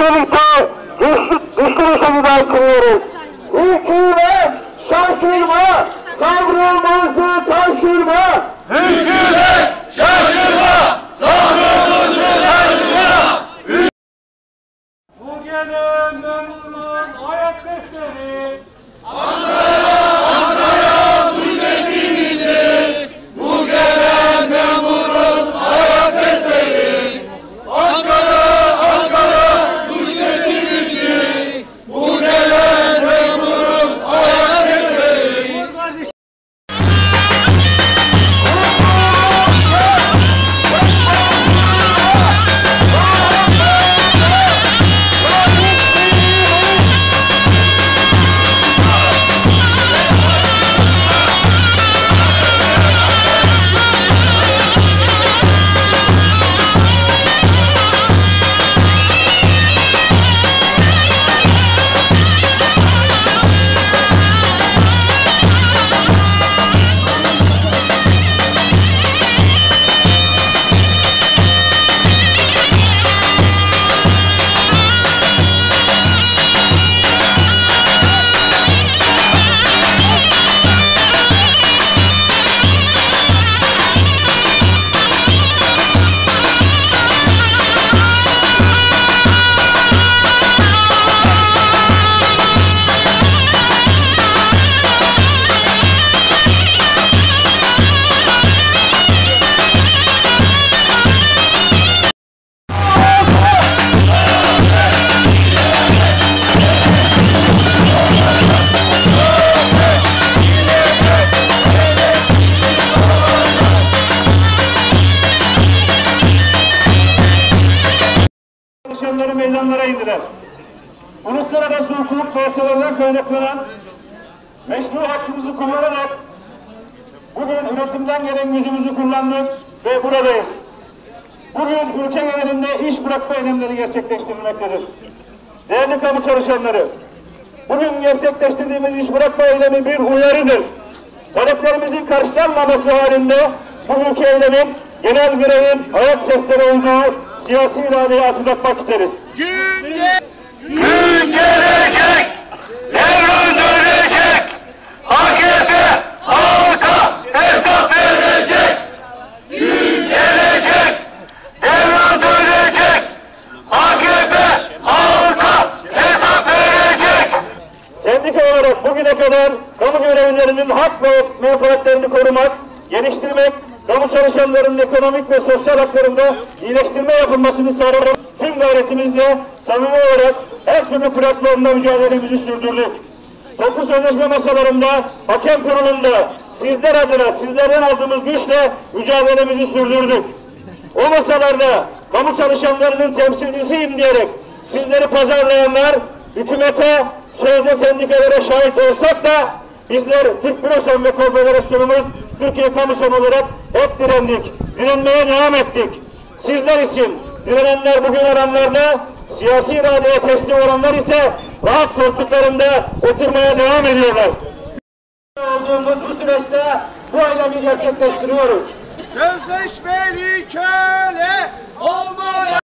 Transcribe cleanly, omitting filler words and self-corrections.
birlikte güçlü bir şekilde haykırıyoruz. Hükümet şaşırma, sabrımızı taşırma. Hükümet şaşırma, sabrımızı taşırma. Bu gelen memurun ayak sesleri Ankara bu sesimizi. Bu gelen memurun ayak sesleri. Ankara bu sesimizi. Bu gelen memurun ayak sesleri. çalışanları meydanlara indiler. Uluslararası hukuk yasalarından kaynaklanan meşru hakkımızı kullanarak bugün üretimden gelen gücümüzü kullandık ve buradayız. Bugün ülke genelinde iş bırakma eylemleri gerçekleştirilmektedir. Değerli kamu çalışanları, bugün gerçekleştirdiğimiz iş bırakma eylemi bir uyarıdır. Taleplerimizin karşılanmaması halinde bugünkü eylemin genel grevin ayak sesleri olduğu siyasi iradeyi hatırlatmak isteriz. Gün gelecek, devran dönecek, AKP halka hesap verecek. Gün gelecek, devran dönecek, AKP halka hesap verecek. Sendika olarak bugüne kadar kamu görevlilerinin hak ve menfaatlerini korumak, geliştirmek, kamu çalışanlarının ekonomik ve sosyal haklarında iyileştirme yapılmasını sağlamak tüm gayretimizle samimi olarak her türlü platformda mücadelemizi sürdürdük. Toplu sözleşme masalarında, hakem kurulunda sizler adına, sizlerden aldığımız güçle mücadelemizi sürdürdük. O masalarda kamu çalışanlarının temsilcisiyim diyerek sizleri pazarlayanlar, hükümete, sözde sendikalara şahit olsak da bizler Türk Bürosan ve Konfederasyonumuz Türkiye Kamusan olarak hep direndik. Direnmeye devam ettik. Sizler için direnenler bugün aranlarda, siyasi iradeye teslim olanlar ise rahat koltuklarında oturmaya devam ediyorlar. Olduğumuz bu süreçte bu eylemi gerçekleştiriyoruz. Sözleşmeli köle olmaya